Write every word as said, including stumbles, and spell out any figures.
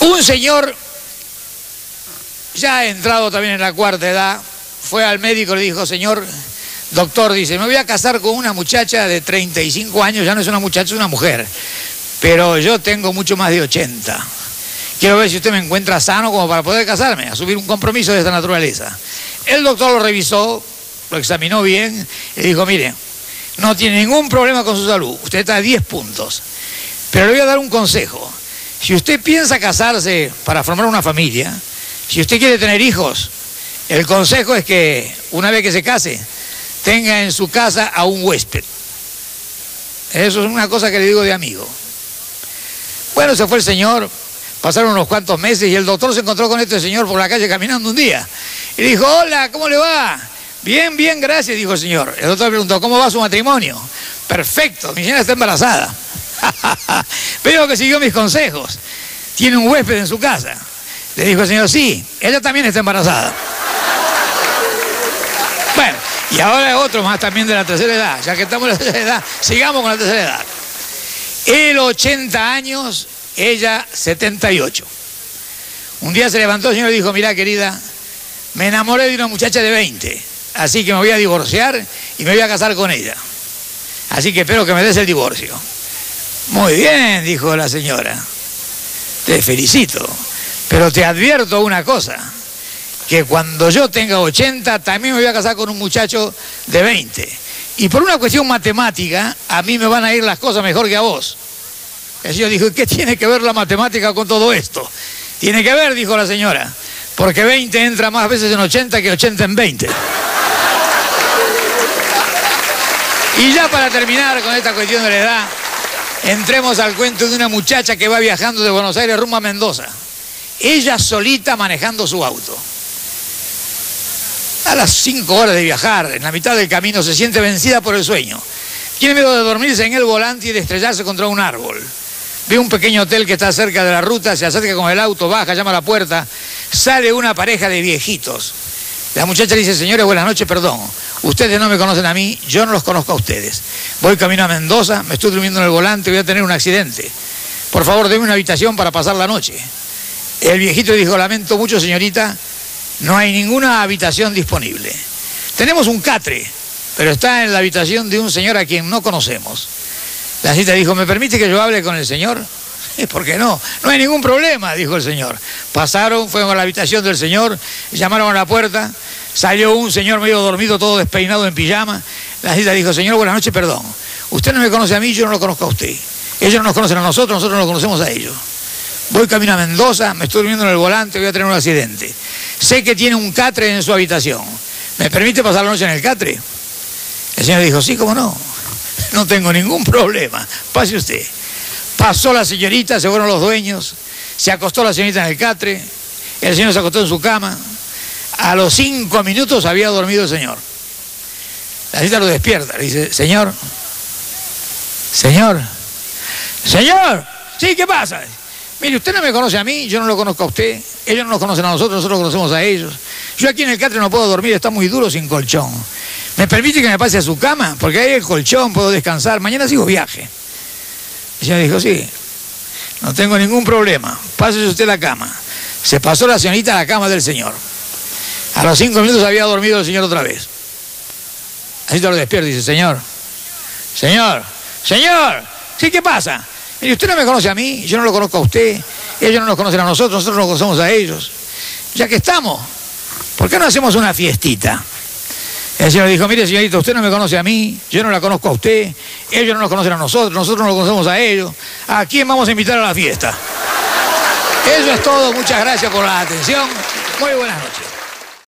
Un señor, ya entrado también en la cuarta edad, fue al médico y le dijo, señor doctor, dice, me voy a casar con una muchacha de treinta y cinco años, ya no es una muchacha, es una mujer, pero yo tengo mucho más de ochenta. Quiero ver si usted me encuentra sano como para poder casarme, asumir un compromiso de esta naturaleza. El doctor lo revisó, lo examinó bien y dijo, mire, no tiene ningún problema con su salud, usted está a diez puntos, pero le voy a dar un consejo. Si usted piensa casarse para formar una familia, si usted quiere tener hijos, el consejo es que una vez que se case, tenga en su casa a un huésped. Eso es una cosa que le digo de amigo. Bueno, se fue el señor, pasaron unos cuantos meses y el doctor se encontró con este señor por la calle caminando un día. Y le dijo, hola, ¿cómo le va? Bien, bien, gracias, dijo el señor. El doctor le preguntó, ¿cómo va su matrimonio? Perfecto, mi señora está embarazada. Veo que siguió mis consejos. Tiene un huésped en su casa. Le dijo el señor, sí, ella también está embarazada. Bueno, y ahora otro más también de la tercera edad. Ya que estamos en la tercera edad, sigamos con la tercera edad. Él ochenta años, ella setenta y ocho. Un día se levantó el señor y dijo, mira querida, me enamoré de una muchacha de veinte, así que me voy a divorciar y me voy a casar con ella. Así que espero que me des el divorcio. Muy bien, dijo la señora, te felicito, pero te advierto una cosa, que cuando yo tenga ochenta también me voy a casar con un muchacho de veinte. Y por una cuestión matemática, a mí me van a ir las cosas mejor que a vos. El señor dijo, ¿qué tiene que ver la matemática con todo esto? Tiene que ver, dijo la señora, porque veinte entra más veces en ochenta que ochenta en veinte. Y ya para terminar con esta cuestión de la edad, entremos al cuento de una muchacha que va viajando de Buenos Aires rumbo a Mendoza. Ella solita manejando su auto. A las cinco horas de viajar, en la mitad del camino, se siente vencida por el sueño. Tiene miedo de dormirse en el volante y de estrellarse contra un árbol. Ve un pequeño hotel que está cerca de la ruta, se acerca con el auto, baja, llama a la puerta, sale una pareja de viejitos. La muchacha le dice, señores, buenas noches, perdón, ustedes no me conocen a mí, yo no los conozco a ustedes. Voy camino a Mendoza, me estoy durmiendo en el volante, voy a tener un accidente. Por favor, denme una habitación para pasar la noche. El viejito dijo, lamento mucho, señorita, no hay ninguna habitación disponible. Tenemos un catre, pero está en la habitación de un señor a quien no conocemos. La cita dijo, ¿me permite que yo hable con el señor? ¿Por qué no? No hay ningún problema, dijo el señor. Pasaron, fueron a la habitación del señor, llamaron a la puerta, salió un señor medio dormido, todo despeinado en pijama. La cita dijo, señor, buenas noches, perdón. Usted no me conoce a mí, yo no lo conozco a usted. Ellos no nos conocen a nosotros, nosotros no lo conocemos a ellos. Voy camino a Mendoza, me estoy durmiendo en el volante, voy a tener un accidente. Sé que tiene un catre en su habitación. ¿Me permite pasar la noche en el catre? El señor dijo, sí, cómo no. No tengo ningún problema. Pase usted. Pasó la señorita, se fueron los dueños, se acostó la señorita en el catre, el señor se acostó en su cama. A los cinco minutos había dormido el señor. La señorita lo despierta, le dice, señor, señor, señor, sí, ¿qué pasa? Mire, usted no me conoce a mí, yo no lo conozco a usted, ellos no nos conocen a nosotros, nosotros conocemos a ellos. Yo aquí en el catre no puedo dormir, está muy duro sin colchón. ¿Me permite que me pase a su cama? Porque ahí hay el colchón, puedo descansar, mañana sigo viaje. El señor dijo, sí, no tengo ningún problema, pásese usted la cama. Se pasó la señorita a la cama del señor. A los cinco minutos había dormido el señor otra vez. Así te lo despierta y dice, señor, señor, señor, sí, ¿qué pasa? Mire, usted no me conoce a mí, yo no lo conozco a usted, ellos no nos conocen a nosotros, nosotros no conocemos a ellos. Ya que estamos, ¿por qué no hacemos una fiestita? El señor dijo, mire señorita, usted no me conoce a mí, yo no la conozco a usted, ellos no nos conocen a nosotros, nosotros no lo conocemos a ellos. ¿A quién vamos a invitar a la fiesta? Eso es todo, muchas gracias por la atención, muy buenas noches.